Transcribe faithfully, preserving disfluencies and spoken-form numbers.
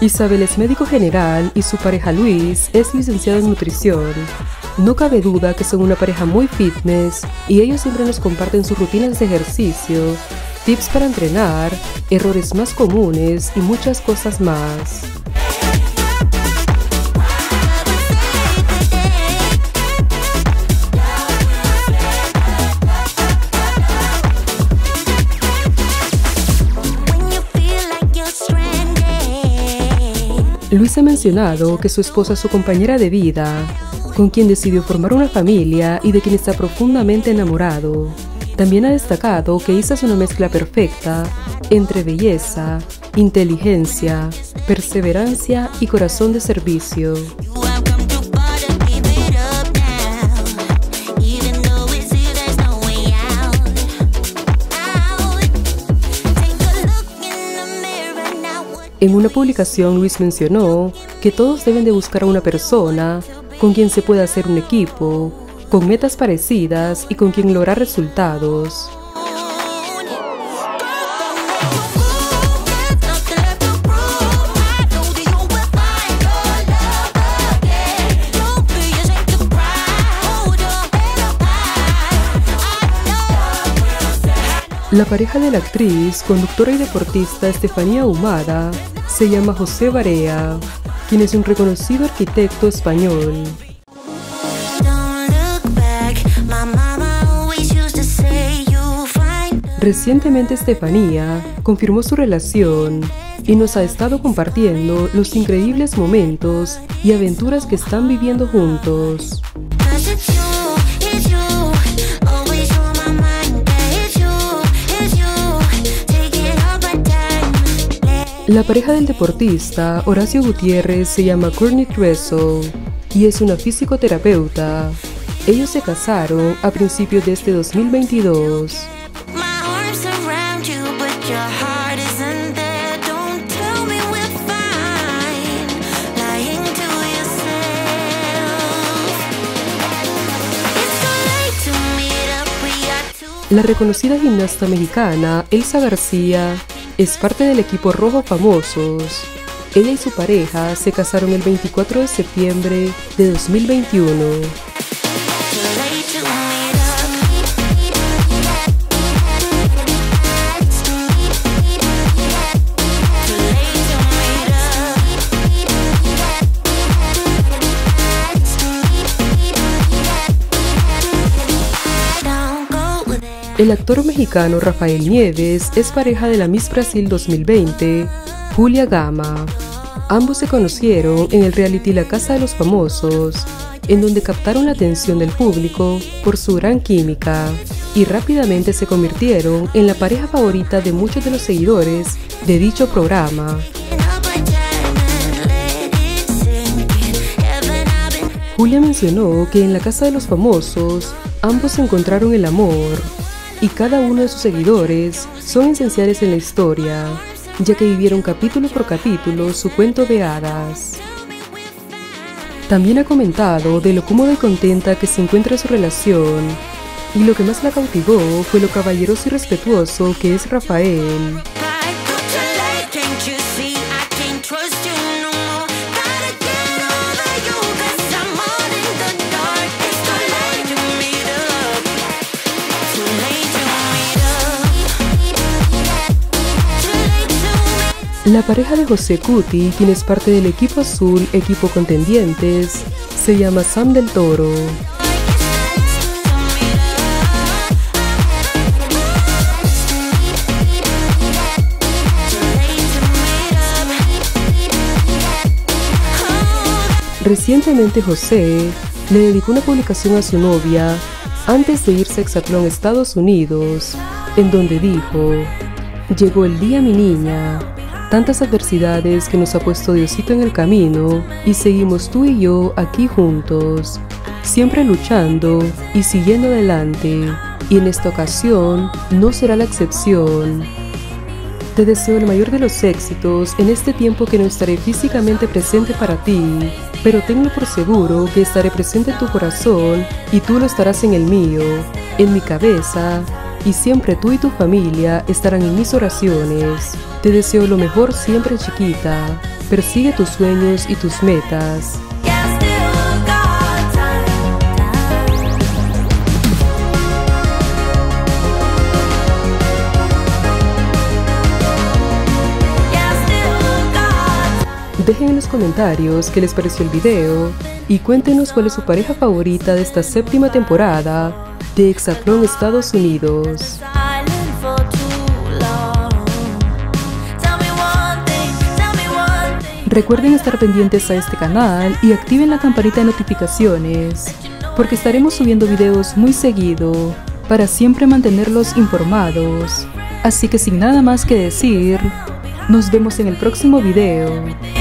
Isabel es médico general y su pareja Luis es licenciado en nutrición. No cabe duda que son una pareja muy fitness y ellos siempre nos comparten sus rutinas de ejercicio, tips para entrenar, errores más comunes y muchas cosas más. Luis ha mencionado que su esposa es su compañera de vida, con quien decidió formar una familia y de quien está profundamente enamorado. También ha destacado que Isa es una mezcla perfecta entre belleza, inteligencia, perseverancia y corazón de servicio. En una publicación, Luis mencionó que todos deben de buscar a una persona con quien se pueda hacer un equipo, con metas parecidas y con quien lograr resultados. La pareja de la actriz, conductora y deportista Estefanía Ahumada se llama José Barea, quien es un reconocido arquitecto español. Recientemente Estefanía confirmó su relación y nos ha estado compartiendo los increíbles momentos y aventuras que están viviendo juntos. La pareja del deportista Horacio Gutiérrez se llama Courtney Dressel y es una fisioterapeuta. Ellos se casaron a principios de este dos mil veintidós. La reconocida gimnasta mexicana Elsa García es parte del equipo Rojo Famosos. Ella y su pareja se casaron el veinticuatro de septiembre de dos mil veintiuno. El actor mexicano Rafael Nieves es pareja de la Miss Brasil dos mil veinte, Julia Gama. Ambos se conocieron en el reality La Casa de los Famosos, en donde captaron la atención del público por su gran química, y rápidamente se convirtieron en la pareja favorita de muchos de los seguidores de dicho programa. Julia mencionó que en La Casa de los Famosos ambos encontraron el amor, y cada uno de sus seguidores son esenciales en la historia, ya que vivieron capítulo por capítulo su cuento de hadas. También ha comentado de lo cómoda y contenta que se encuentra su relación, y lo que más la cautivó fue lo caballeroso y respetuoso que es Rafael. La pareja de José Cuti, quien es parte del equipo azul, equipo contendientes, se llama Sam del Toro. Recientemente José le dedicó una publicación a su novia antes de irse a Exatlón, Estados Unidos, en donde dijo: "Llegó el día, mi niña. Tantas adversidades que nos ha puesto Diosito en el camino y seguimos tú y yo aquí juntos, siempre luchando y siguiendo adelante, y en esta ocasión no será la excepción. Te deseo el mayor de los éxitos en este tiempo que no estaré físicamente presente para ti, pero tenlo por seguro que estaré presente en tu corazón y tú lo estarás en el mío, en mi cabeza, y siempre tú y tu familia estarán en mis oraciones. Te deseo lo mejor siempre, chiquita. Persigue tus sueños y tus metas. Dejen en los comentarios qué les pareció el video y cuéntenos cuál es su pareja favorita de esta séptima temporada de Hexatlón Estados Unidos. Recuerden estar pendientes a este canal y activen la campanita de notificaciones, porque estaremos subiendo videos muy seguido para siempre mantenerlos informados. Así que sin nada más que decir, nos vemos en el próximo video.